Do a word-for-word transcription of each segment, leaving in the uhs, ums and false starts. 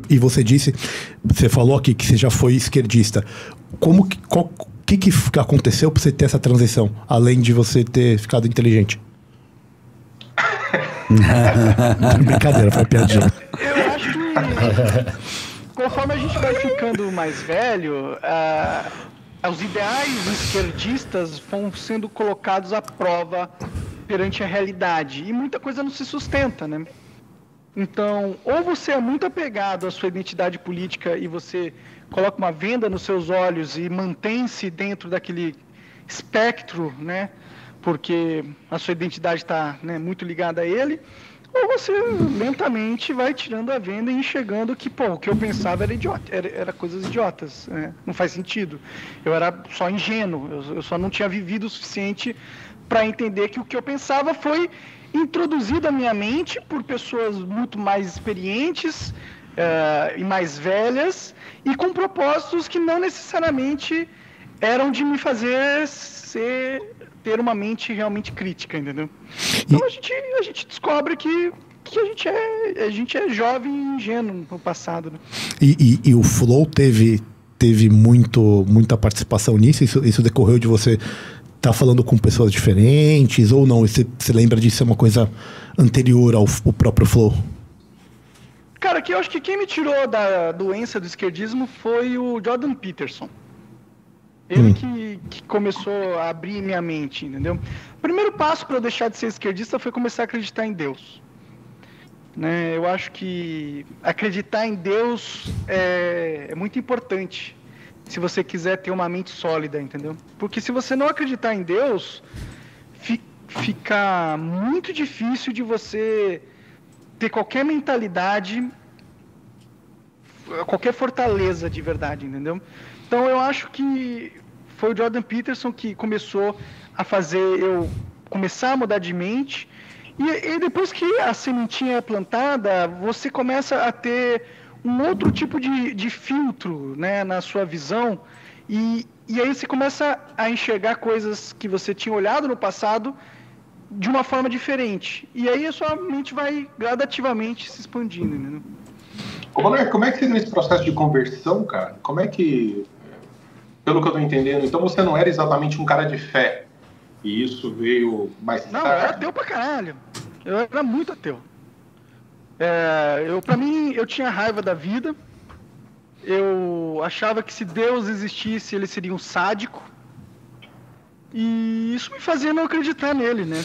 E você disse, você falou aqui que você já foi esquerdista. Como que, qual, que, que aconteceu para você ter essa transição, além de você ter ficado inteligente? Brincadeira, foi piadinha. Eu acho que conforme a gente vai ficando mais velho, uh, os ideais esquerdistas vão sendo colocados à prova perante a realidade. E muita coisa não se sustenta, né? Então, ou você é muito apegado à sua identidade política e você coloca uma venda nos seus olhos e mantém-se dentro daquele espectro, né? Porque a sua identidade está, né, muito ligada a ele, ou você lentamente vai tirando a venda e enxergando que, pô, o que eu pensava era idiota, era, era coisas idiotas, né? Não faz sentido. Eu era só ingênuo, eu, eu só não tinha vivido o suficiente para entender que o que eu pensava foi introduzido à minha mente por pessoas muito mais experientes uh, e mais velhas e com propósitos que não necessariamente eram de me fazer ser... ter uma mente realmente crítica, entendeu? Então e... a, gente, a gente descobre que, que a, gente é, a gente é jovem e ingênuo no passado, né? E, e, e o Flow teve, teve muito, muita participação nisso? Isso, isso decorreu de você estar tá falando com pessoas diferentes ou não? Você, você lembra disso? É uma coisa anterior ao, ao próprio Flow? Cara, que eu acho que quem me tirou da doença do esquerdismo foi o Jordan Peterson. Ele hum. que, que começou a abrir minha mente, entendeu? O primeiro passo para eu deixar de ser esquerdista foi começar a acreditar em Deus. Né? Eu acho que acreditar em Deus é, é muito importante se você quiser ter uma mente sólida, entendeu? Porque se você não acreditar em Deus, fi, fica muito difícil de você ter qualquer mentalidade, qualquer fortaleza de verdade, entendeu? Então eu acho que foi o Jordan Peterson que começou a fazer eu começar a mudar de mente. E, e depois que a sementinha é plantada, você começa a ter um outro tipo de, de filtro, né, na sua visão. E, e aí você começa a enxergar coisas que você tinha olhado no passado de uma forma diferente. E aí a sua mente vai gradativamente se expandindo, né? Como é, como é que você nesse processo de conversão, cara? Como é que... Pelo que eu tô entendendo, então você não era exatamente um cara de fé. E isso veio mais tarde. Não, eu era ateu pra caralho. Eu era muito ateu. É, eu, pra mim, eu tinha raiva da vida. Eu achava que se Deus existisse, ele seria um sádico. E isso me fazia não acreditar nele, né?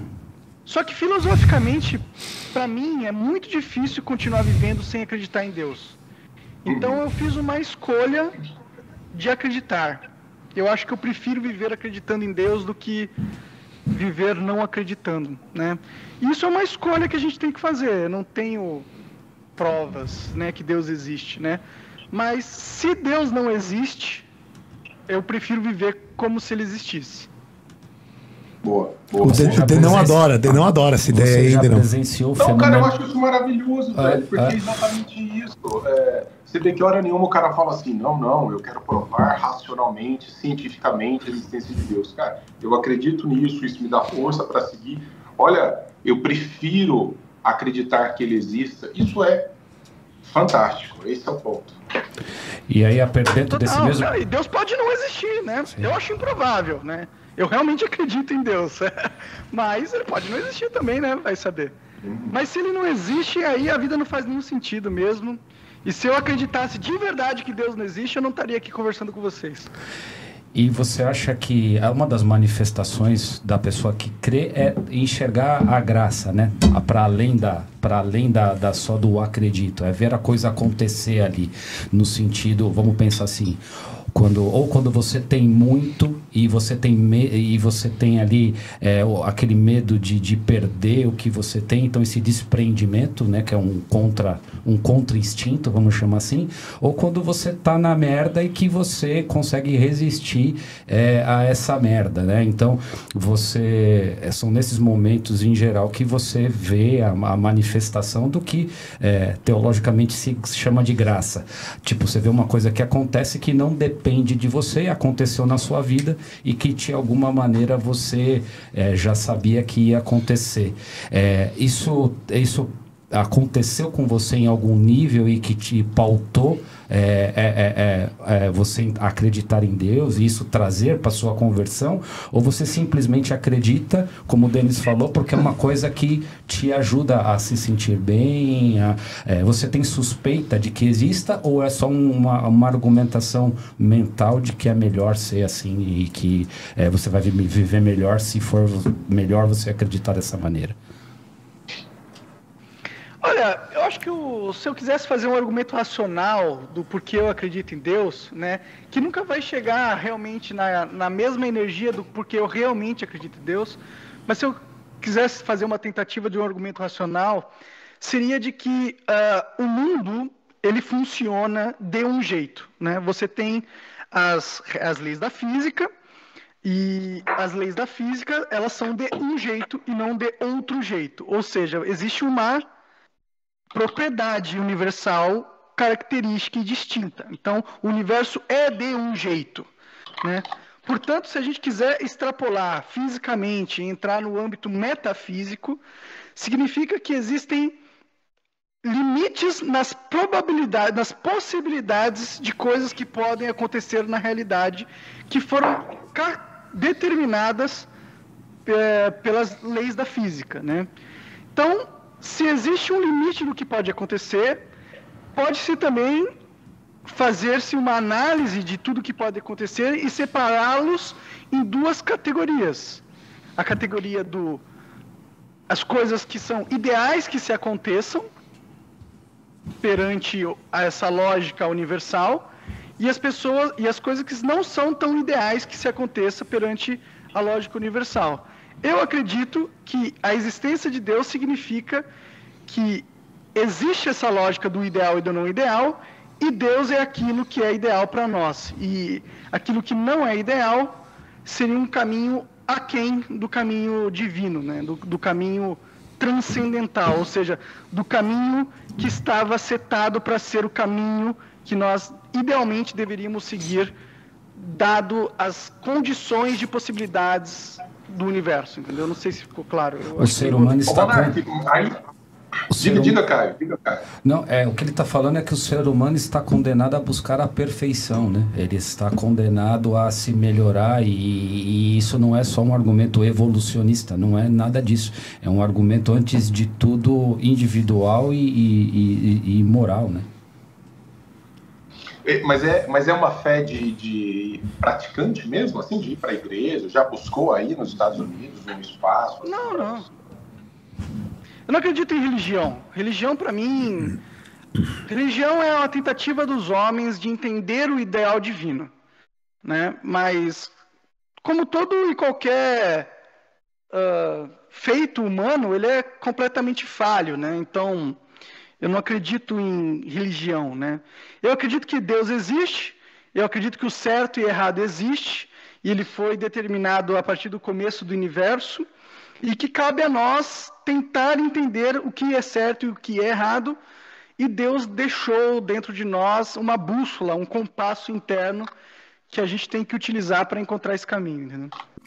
Só que filosoficamente, pra mim, é muito difícil continuar vivendo sem acreditar em Deus. Então eu fiz uma escolha de acreditar. Eu acho que eu prefiro viver acreditando em Deus do que viver não acreditando, né? Isso é uma escolha que a gente tem que fazer. Eu não tenho provas, né, que Deus existe, né? Mas se Deus não existe, eu prefiro viver como se ele existisse. Boa, boa. O Denão adora, Denão adora essa ideia aí, Denão. Não, fenômeno... cara, eu acho isso maravilhoso, ah, velho, porque ah. é exatamente isso. É, você vê que hora nenhuma o cara fala assim, não, não, eu quero provar racionalmente, cientificamente a existência de Deus. Cara, eu acredito nisso, isso me dá força para seguir. Olha, eu prefiro acreditar que ele exista. Isso é fantástico, esse é o ponto. E aí, dentro desse não, mesmo... Cara, Deus pode não existir, né? Sim. Eu acho improvável, né? Eu realmente acredito em Deus, mas ele pode não existir também, né? Vai saber. Mas se ele não existe, aí a vida não faz nenhum sentido mesmo. E se eu acreditasse de verdade que Deus não existe, eu não estaria aqui conversando com vocês. E você acha que uma das manifestações da pessoa que crê é enxergar a graça, né? Para além da, para além da, da só do acredito, é ver a coisa acontecer ali, no sentido, vamos pensar assim, quando, ou quando você tem muito e você tem, me, e você tem ali é, aquele medo de, de perder o que você tem, então esse desprendimento, né, que é um contra, um contra-instinto, vamos chamar assim, ou quando você tá na merda e que você consegue resistir é, a essa merda, né? Então você, são nesses momentos em geral que você vê a, a manifestação do que é, teologicamente se chama de graça. Tipo, você vê uma coisa que acontece que não depende depende de você, aconteceu na sua vida e que de alguma maneira você é, já sabia que ia acontecer. É, isso, isso aconteceu com você em algum nível e que te pautou é, é, é, é, você acreditar em Deus e isso trazer para sua conversão, ou você simplesmente acredita, como o Denis falou, porque é uma coisa que te ajuda a se sentir bem, a, é, você tem suspeita de que exista, ou é só uma, uma argumentação mental de que é melhor ser assim e que é, você vai viver melhor se for melhor você acreditar dessa maneira? Olha, eu acho que o, se eu quisesse fazer um argumento racional do porquê eu acredito em Deus, né, que nunca vai chegar realmente na, na mesma energia do porquê eu realmente acredito em Deus, mas se eu quisesse fazer uma tentativa de um argumento racional, seria de que uh, o mundo, ele funciona de um jeito, né? Você tem as, as leis da física, e as leis da física, elas são de um jeito e não de outro jeito, ou seja, existe uma propriedade universal, característica e distinta. Então, o universo é de um jeito, né? Portanto, se a gente quiser extrapolar fisicamente, entrar no âmbito metafísico, significa que existem limites nas probabilidades, nas possibilidades de coisas que podem acontecer na realidade, que foram determinadas é, pelas leis da física, né? Então, se existe um limite no que pode acontecer, pode-se também fazer-se uma análise de tudo que pode acontecer e separá-los em duas categorias. A categoria do as coisas que são ideais que se aconteçam perante essa lógica universal e as pessoas e as coisas que não são tão ideais que se aconteça perante a lógica universal. Eu acredito que a existência de Deus significa que existe essa lógica do ideal e do não ideal, e Deus é aquilo que é ideal para nós. E aquilo que não é ideal seria um caminho aquém do caminho divino, né? do, do caminho transcendental, ou seja, do caminho que estava setado para ser o caminho que nós idealmente deveríamos seguir, dado as condições de possibilidades do universo, entendeu? Não sei se ficou claro. Eu o ser humano está... Diga, diga, Caio, diga, Caio. Não, é, o que ele está falando é que o ser humano está condenado a buscar a perfeição, né? Ele está condenado a se melhorar e, e isso não é só um argumento evolucionista, não é nada disso. É um argumento, antes de tudo, individual e, e, e, e moral, né? Mas é, mas é uma fé de, de praticante mesmo, assim, de ir para a igreja? Já buscou aí nos Estados Unidos, no espaço? Não, não. Eu não acredito em religião. Religião, para mim... Religião é uma tentativa dos homens de entender o ideal divino, né? Mas, como todo e qualquer uh, feito humano, ele é completamente falho, né? Então... Eu não acredito em religião, né? Eu acredito que Deus existe, eu acredito que o certo e errado existe, e ele foi determinado a partir do começo do universo, e que cabe a nós tentar entender o que é certo e o que é errado, e Deus deixou dentro de nós uma bússola, um compasso interno, que a gente tem que utilizar para encontrar esse caminho, entendeu?